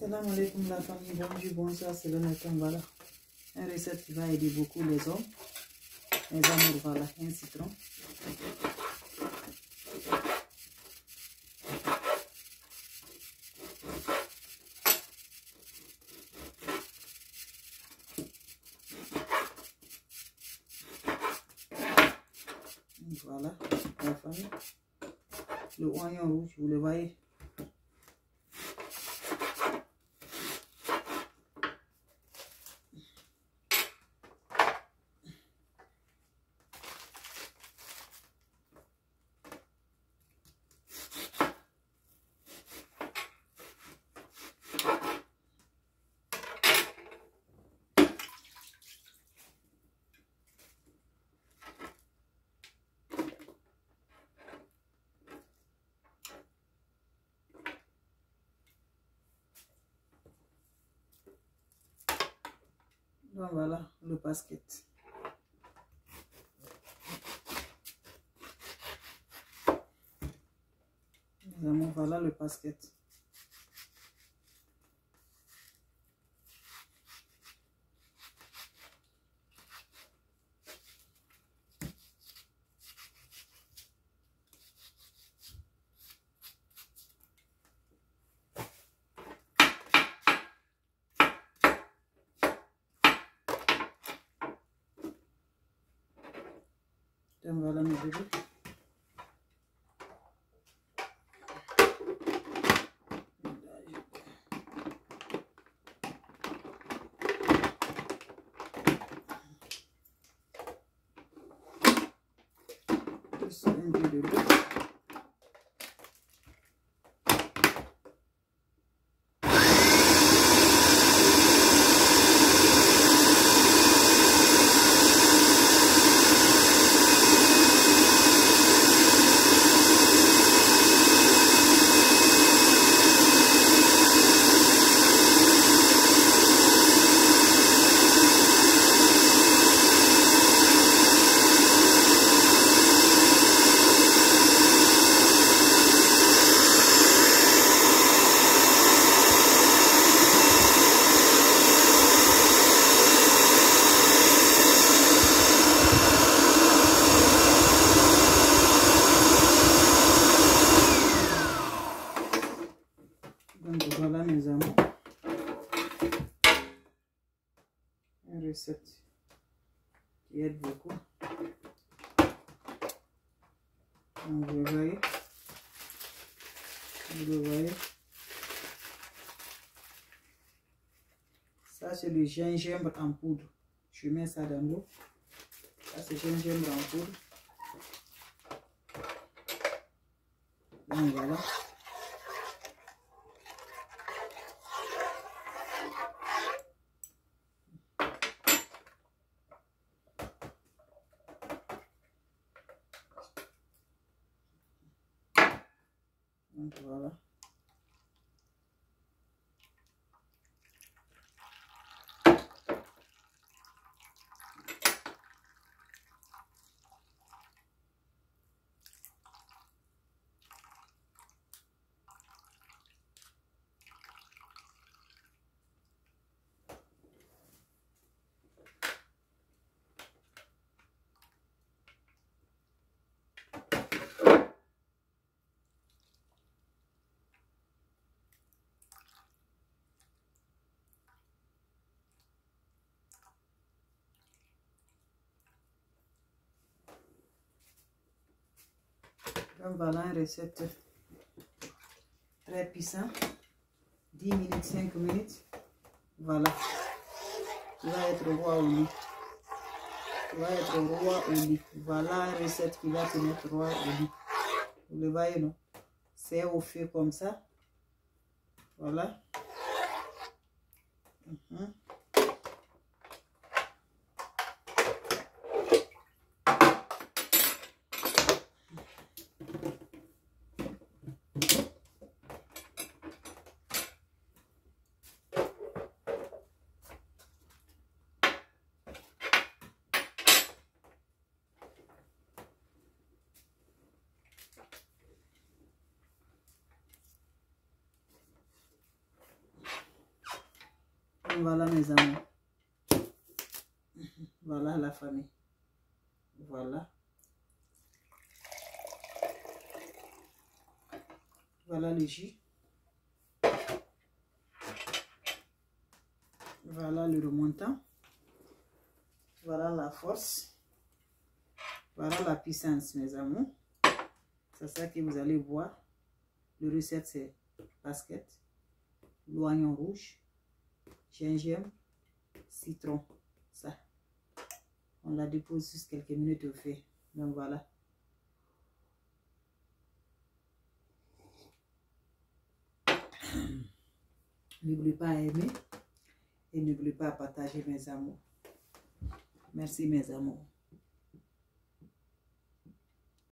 Salam alaikum la famille, bonjour, bonsoir, c'est le matin, voilà. Une recette qui va aider beaucoup les hommes, les amours, voilà, un citron. Voilà, la famille. Le oignon rouge, vous le voyez. Donc voilà le basket. Voilà le basket. Donc voilà mes bébés. Un peu de l'eau. Donc voilà mes amis, une recette qui aide beaucoup. Donc vous le voyez, ça c'est le gingembre en poudre. Je mets ça dans l'eau. Ça c'est gingembre en poudre. Donc voilà. Donc voilà. Donc voilà une recette très puissante, 10 minutes, 5 minutes, voilà, tu vas être roi au lit, tu vas être roi au lit, voilà une recette qui va te mettre roi au lit, vous le voyez non, c'est au feu comme ça, voilà. Voilà mes amours. Voilà la famille. Voilà. Voilà le jus. Voilà le remontant. Voilà la force. Voilà la puissance, mes amours. C'est ça que vous allez voir. Le recette, c'est basket, l'oignon rouge, gingembre, citron. Ça. On la dépose juste quelques minutes au feu. Donc voilà. N'oubliez pas à aimer et n'oubliez pas à partager mes amours. Merci mes amours.